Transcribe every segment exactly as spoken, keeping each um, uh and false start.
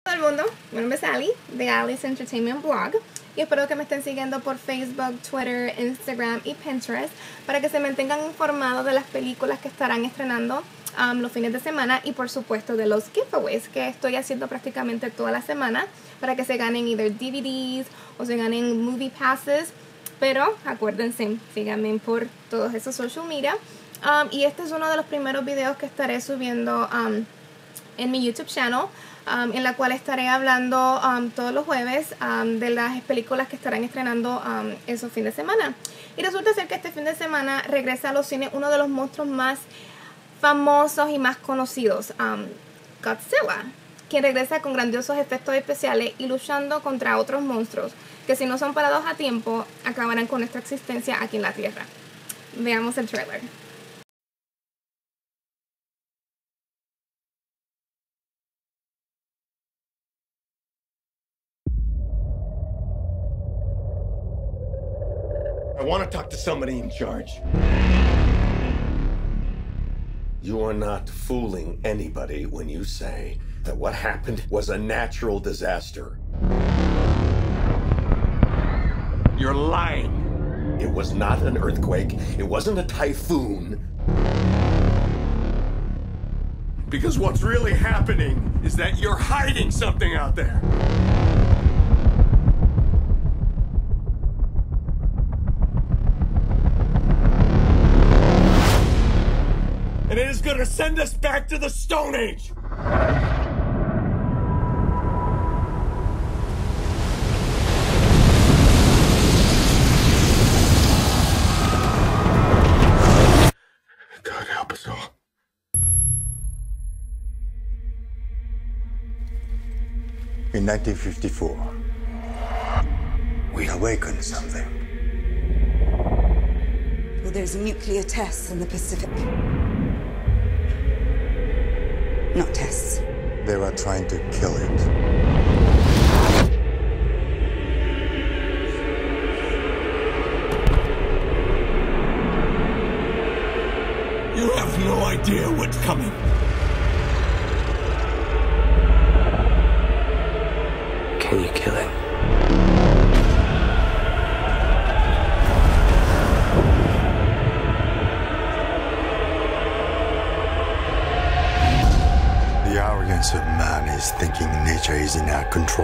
todo el mundo, mi nombre es Ali de Ali's Entertainment Blog y espero que me estén siguiendo por Facebook, Twitter, Instagram y Pinterest para que se mantengan informados de las películas que estarán estrenando um, los fines de semana y por supuesto de los giveaways que estoy haciendo prácticamente toda la semana para que se ganen either D V Ds o se ganen movie passes, pero acuérdense, síganme por todos esos social media um, y este es uno de los primeros videos que estaré subiendo um, en mi YouTube channel, um, en la cual estaré hablando um, todos los jueves um, de las películas que estarán estrenando um, esos fines de semana. Y resulta ser que este fin de semana regresa a los cines uno de los monstruos más famosos y más conocidos, um, Godzilla, quien regresa con grandiosos efectos especiales y luchando contra otros monstruos que, si no son parados a tiempo, acabarán con nuestra existencia aquí en la Tierra. Veamos el trailer. I want to talk to somebody in charge. You are not fooling anybody when you say that what happened was a natural disaster. You're lying. It was not an earthquake. It wasn't a typhoon. Because what's really happening is that you're hiding something out there. And it is going to send us back to the Stone Age. God help us all. In nineteen fifty-four, we awakened something. Well, there's nuclear tests in the Pacific. Not tests. They were trying to kill it. You have no idea what's coming. Can you kill it? The arrogance of man is thinking nature is in our control.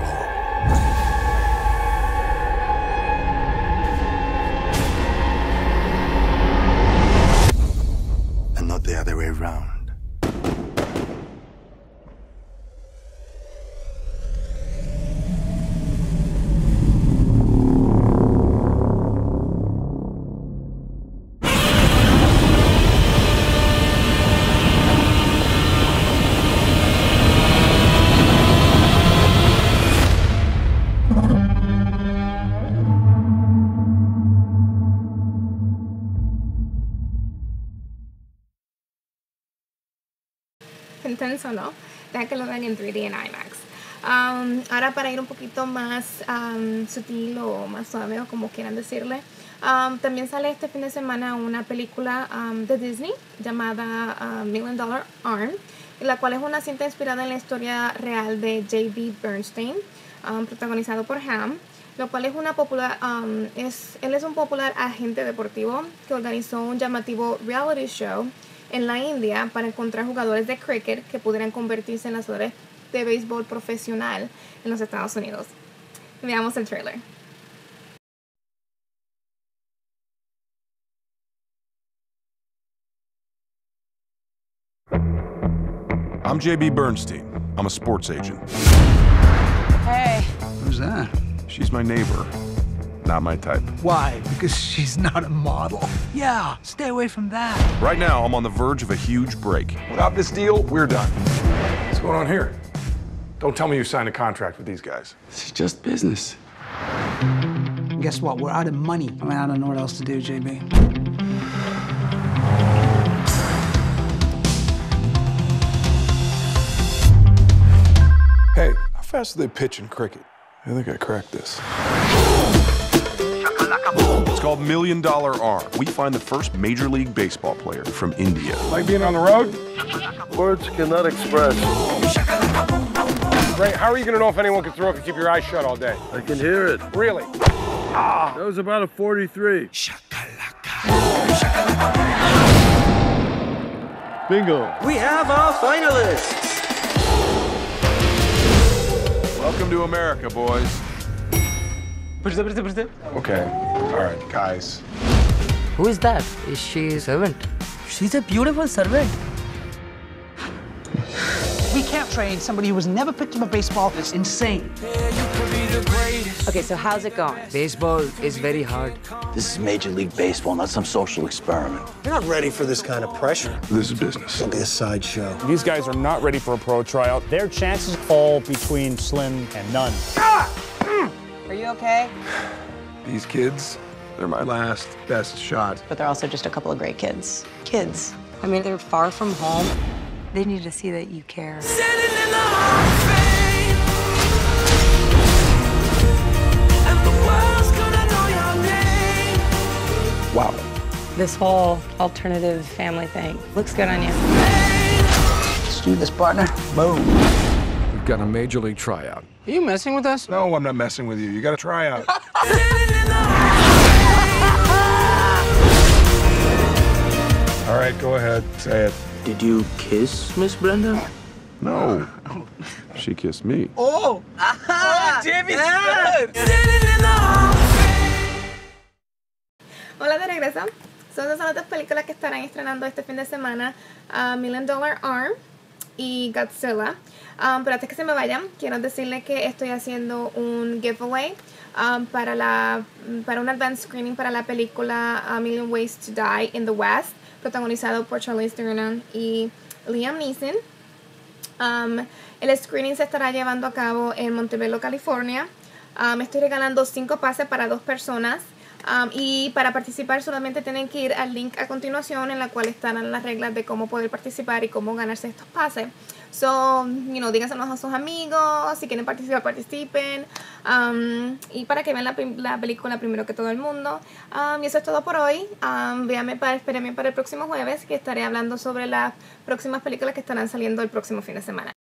And not the other way around. Intenso, ¿no? Deja que lo vean en tres D en IMAX. Um, ahora, para ir un poquito más um, sutil o más suave, o como quieran decirle, um, también sale este fin de semana una película um, de Disney llamada uh, Million Dollar Arm, la cual es una cinta inspirada en la historia real de J B Bernstein, um, protagonizado por Ham, lo cual es una popular, um, es, él es un popular agente deportivo que organizó un llamativo reality show en la India para encontrar jugadores de cricket que pudieran convertirse en lanzadores de béisbol profesional en los Estados Unidos. Veamos el trailer. I'm J B Bernstein. I'm a sports agent. Hey. Who's that? She's my neighbor. Not my type. Why? Because she's not a model? Yeah, stay away from that. Right now, I'm on the verge of a huge break. Without this deal, we're done. What's going on here? Don't tell me you signed a contract with these guys. This is just business. Guess what? We're out of money. I mean, I don't know what else to do, J B. Hey, how fast do they pitch in cricket? I think I cracked this. It's called Million Dollar Arm. We find the first Major League Baseball player from India. Like being on the road? Words cannot express Ray, how are you gonna know if anyone can throw if you keep your eyes shut all day? I can hear it. Really? Ah. That was about a forty-three. Bingo. We have our finalists. Welcome to America, boys. Okay. All right, guys. Who is that? Is she a servant? She's a beautiful servant. We can't train somebody who has never picked up a baseball. It's insane. Okay, so how's it going? Baseball is very hard. This is Major League Baseball, not some social experiment. You're not ready for this kind of pressure. This is business. It'll be a sideshow. These guys are not ready for a pro tryout. Their chances fall between slim and none. Ah! Mm. Are you okay? These kids, they're my last best shot. But they're also just a couple of great kids. Kids. I mean, they're far from home. They need to see that you care. Wow. This whole alternative family thing looks good on you. Let's do this, partner. Boom. We've got a major league tryout. Are you messing with us? No, I'm not messing with you. You got a tryout. All right, go ahead. Say it. Did you kiss Miss Brenda? No. She kissed me. Oh! Oh, Jimmy's good! Hola de regreso. Son dos son las dos películas que estarán estrenando este fin de semana, uh, Million Dollar Arm y Godzilla. Um, pero antes que se me vayan, quiero decirles que estoy haciendo un giveaway um, para, la, para un advance screening para la película A Million Ways to Die in the West, protagonizado por Charlize Theron y Liam Neeson. Um, el screening se estará llevando a cabo en Montebello, California. Um, estoy regalando cinco pases para dos personas. Um, y para participar solamente tienen que ir al link a continuación, en la cual estarán las reglas de cómo poder participar y cómo ganarse estos pases. So, you know, díganselos a sus amigos, si quieren participar, participen. Um, y para que vean la, la película primero que todo el mundo. Um, y eso es todo por hoy. Um, véanme para, espérenme para el próximo jueves, que estaré hablando sobre las próximas películas que estarán saliendo el próximo fin de semana.